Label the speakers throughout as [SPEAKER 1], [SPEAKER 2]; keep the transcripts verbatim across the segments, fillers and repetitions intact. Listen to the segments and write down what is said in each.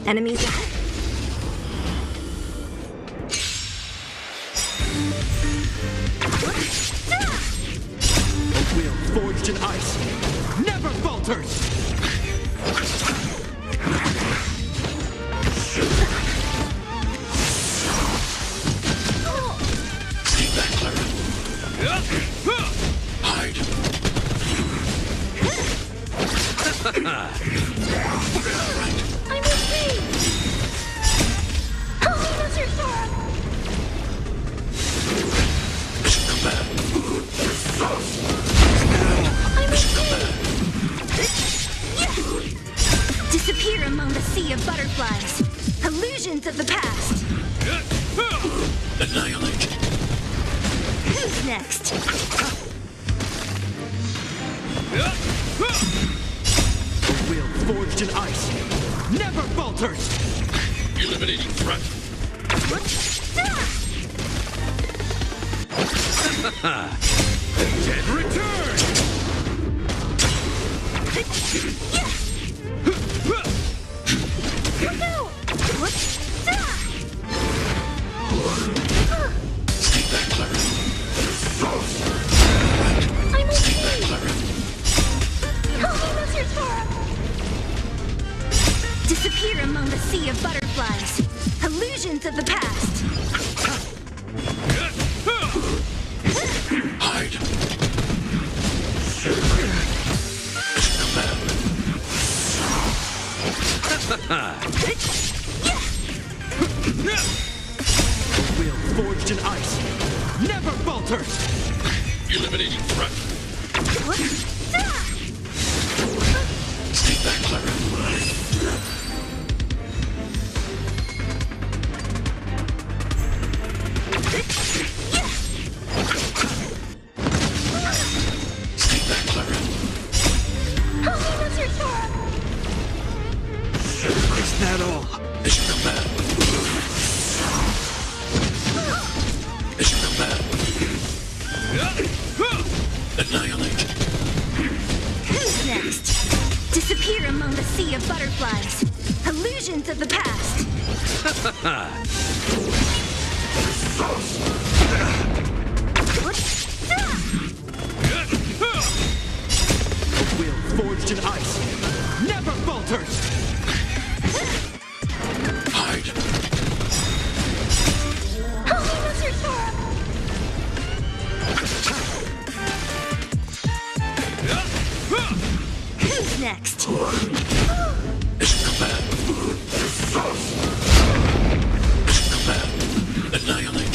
[SPEAKER 1] Enemies ahead.
[SPEAKER 2] A will forged in ice never falters!
[SPEAKER 3] Stay back, Clara. Hide. Right.
[SPEAKER 1] I'm afraid! Help me, Mister Sora!
[SPEAKER 3] Mission command.
[SPEAKER 1] I'm
[SPEAKER 3] Mission
[SPEAKER 1] afraid!
[SPEAKER 3] command.
[SPEAKER 1] Disappear among the sea of butterflies. Illusions of the past.
[SPEAKER 3] Annihilate.
[SPEAKER 1] Who's next?
[SPEAKER 2] A will forged in ice never falters!
[SPEAKER 3] Eliminating threat.
[SPEAKER 2] Dead return!
[SPEAKER 3] Stay back, Clara.
[SPEAKER 1] I'm
[SPEAKER 3] Stay
[SPEAKER 1] okay!
[SPEAKER 3] back, Clara.
[SPEAKER 1] Help me, Mister Sora! Disappear among the sea of butterflies. Illusions of the past.
[SPEAKER 3] Hide. Mission command.
[SPEAKER 2] A will forged in ice never falters!
[SPEAKER 3] Eliminating threat. Stay back, Clara. Stay back, Clara.
[SPEAKER 1] Help me, Mister Sora!
[SPEAKER 2] Is that all?
[SPEAKER 3] Mission command. Mission command. Annihilate.
[SPEAKER 1] Who's next? Disappear among the sea of butterflies. Illusions of the past.
[SPEAKER 2] A will forged in ice never falters!
[SPEAKER 3] Hide.
[SPEAKER 1] Help me, Mister Sora! Who's next?
[SPEAKER 3] Mission command. Mission command. Annihilate.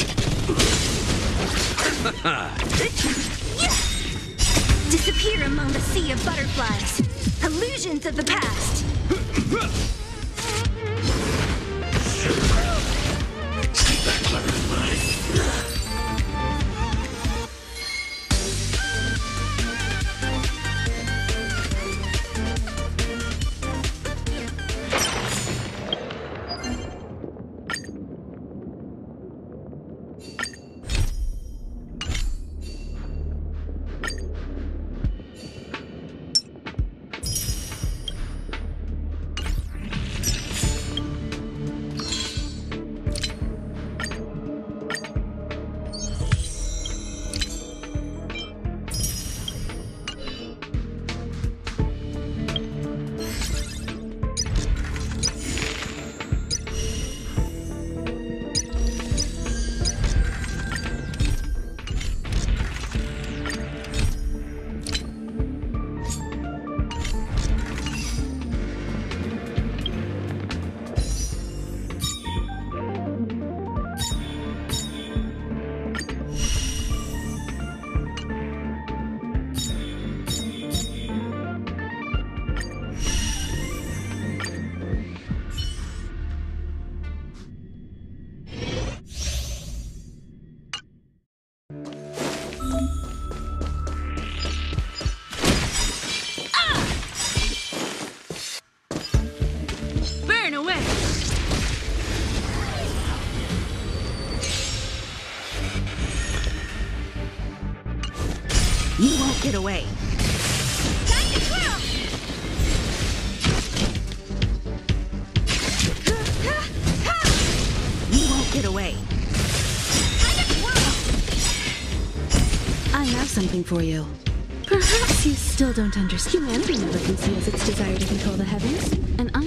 [SPEAKER 1] Disappear among the sea of butterflies. Illusions of the past.
[SPEAKER 3] Stay back, Clara.
[SPEAKER 1] You won't get away. Time to twirl!
[SPEAKER 4] Get away. I have something for you. Perhaps you still don't understand. Humanity never conceals its desire to control the heavens, and I